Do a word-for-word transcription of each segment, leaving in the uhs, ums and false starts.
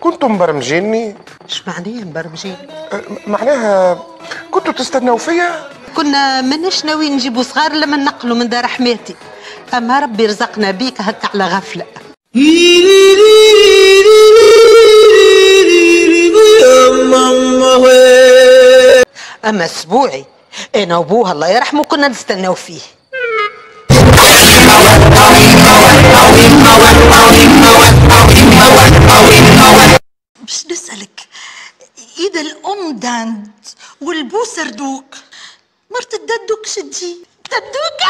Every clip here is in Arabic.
كنتم مبرمجيني؟ اش معناه مبرمجين؟ معناها كنتوا تستناو فيا؟ كنا ماناش ناويين نجيبوا صغار لما نقلوا من دار حماتي، اما ربي رزقنا بيك هكا على غفله. اما اسبوعي انا وبوها الله يرحمه كنا نستناو فيه. باش نسألك، إذا الأم داند والبو سردوك، مرت الددوك شدي ددوكة.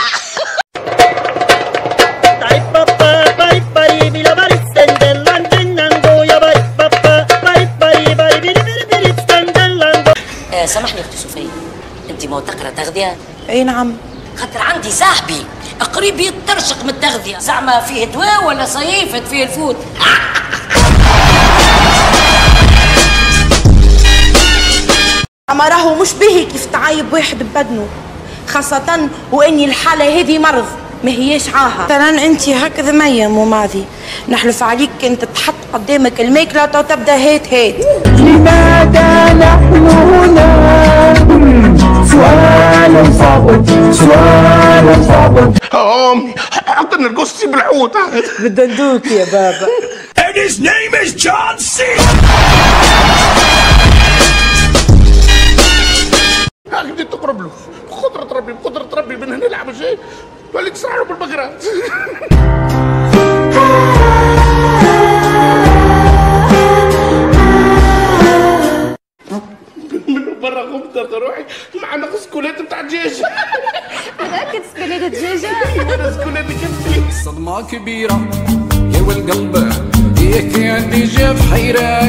سامحني اختي صوفيا، انت معتقله تغذيه؟ اي نعم. خاطر عندي صاحبي قريب يترشق من التغذيه، زعما فيه دواء ولا صيفت فيه الفوت. اما راهو مش باهي كيف تعايب واحد ببدنه، خاصة واني الحالة هذه مرض ما هياش عاهة. مثلا انت هكذا مية مو ماضي، نحلف عليك كنت تحط قدامك الماكلة تو تبدا هات هات. لماذا نحن هنا؟ سؤال صعب، سؤال صعب. امي حط لنا القصي بالحوت بالدندوك يا بابا. And his name is John C. بديت تقرب له بقدرة ربي بقدرة ربي من هنا نلعب شيء تولي تسرع له بالبقرات. من برا غمضة روحي مع نقص كولات بتاع دجاج. متأكد سكولات دجاجة؟ وانا سكولات كبيرة. صدمة كبيرة يا والقلب هيك عندي جاف حيرة.